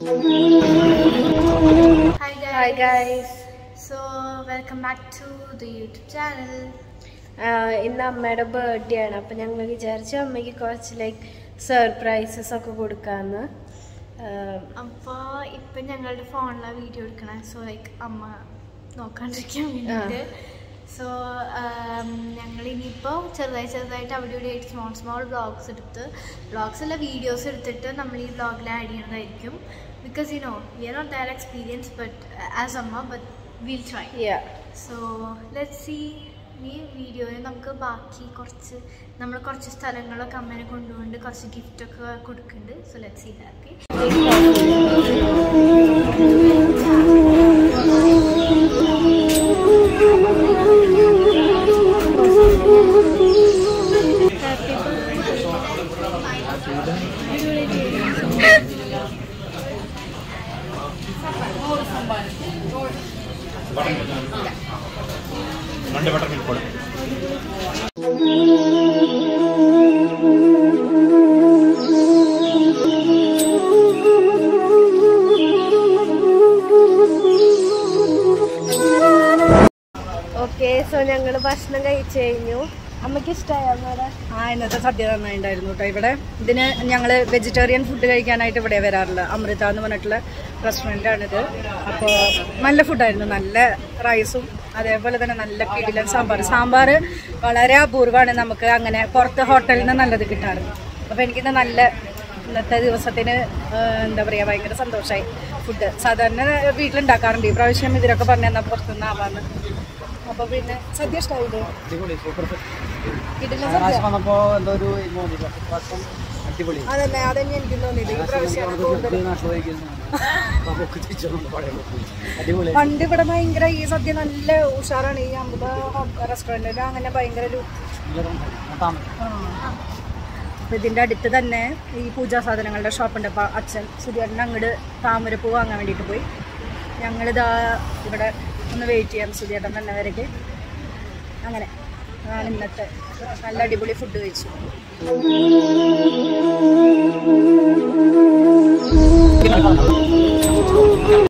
Hi guys. So welcome back to the YouTube channel. ഇന്ന് അമ്മയുടെ birthday ആണ്. അപ്പോൾ ഞങ്ങൾ വിചാരിച്ചു അമ്മയ്ക്ക് കുറച്ച് ലൈക്ക് സർപ്രൈസസ് ഒക്കെ കൊടുക്കാമെന്ന്. അപ്പോൾ ഇപ്പം ഞങ്ങളുടെ ഫോണിലാണ് വീഡിയോ എടുക്കണേ. സോ ലൈക്ക് അമ്മ നോക്കാണ്ടിരിക്കാൻ വേണ്ടിയിട്ട്. സോ ഞങ്ങളിനിയിപ്പോൾ ചെറുതായിട്ട് അവിടെ ഇവിടെ ആയിട്ട് സ്മോൾ വ്ളോഗ്സ് എടുത്ത് വ്ളോഗ്സ് അല്ല വീഡിയോസ് എടുത്തിട്ട് നമ്മൾ ഈ വ്ളോഗിൽ ആഡ് ചെയ്യണതായിരിക്കും. Because we are not that experienced, but as Amma, but we'll try. Yeah. So let's see. ഈ വീഡിയോയിൽ നമുക്ക് ബാക്കി കുറച്ച് നമ്മൾ കുറച്ച് സ്ഥലങ്ങളൊക്കെ അമ്മേനെ കൊണ്ടുകൊണ്ട് കുറച്ച് ഗിഫ്റ്റൊക്കെ കൊടുക്കുന്നുണ്ട്. So let's see that. Monday buttermilk powder. Okay, so ഞങ്ങൾ ഭക്ഷണം കഴിച്ചു കഴിഞ്ഞു. അമ്മയ്ക്ക് ഇഷ്ടമായോ? ഇന്നത്തെ സദ്യ നന്നായിട്ടുണ്ടായിരുന്നു കേട്ടോ. ഇവിടെ ഇതിന് ഞങ്ങൾ വെജിറ്റേറിയൻ ഫുഡ് കഴിക്കാനായിട്ട് ഇവിടെ വരാറില്ല. അമൃത എന്ന് പറഞ്ഞിട്ടുള്ള റെസ്റ്റോറൻറ്റാണിത്. അപ്പോൾ നല്ല ഫുഡായിരുന്നു. നല്ല റൈസും അതേപോലെ തന്നെ നല്ല കിടിലൻ സാമ്പാർ വളരെ അപൂർവമാണ് നമുക്ക് അങ്ങനെ പുറത്ത് ഹോട്ടലിൽ നിന്ന് നല്ലത് കിട്ടാറ്. അപ്പോൾ എനിക്കിന്ന് നല്ല ഇന്നത്തെ ദിവസത്തിന് എന്താ പറയുക ഭയങ്കര സന്തോഷമായി. ഫുഡ് സാധാരണ വീട്ടിലുണ്ടാക്കാറുണ്ട്. ഈ പ്രാവശ്യം ഇതിലൊക്കെ പറഞ്ഞു തന്നാൽ പുറത്തുനിന്ന് ആവാന്ന്. അപ്പോൾ പിന്നെ സദ്യ ഇഷ്ടമായില്ലേ? അതന്നെ എനിക്ക് തോന്നിയത് ഈ പ്രാവശ്യം പണ്ട് ഇവിടെ ഭയങ്കര ഈ സദ്യ നല്ല ഉഷാറാണ്. ഈ അമൃത റെസ്റ്റോറൻറ്റിൽ അങ്ങനെ ഭയങ്കര ഒരു അപ്പം ഇതിൻ്റെ അടുത്ത് തന്നെ ഈ പൂജാ സാധനങ്ങളുടെ ഷോപ്പുണ്ട്. അപ്പോൾ അച്ഛൻ സുധിയേട്ടൻ അങ്ങോട്ട് താമരപ്പൂ വാങ്ങാൻ വേണ്ടിയിട്ട് പോയി. ഞങ്ങളിതാ ഇവിടെ ഒന്ന് വെയിറ്റ് ചെയ്യാം സുധിയേട്ടൻ തന്നെ വരയ്ക്ക്. അങ്ങനെ ഞാൻ ഇന്നത്തെ നല്ല അടിപൊളി ഫുഡ് കഴിച്ചു.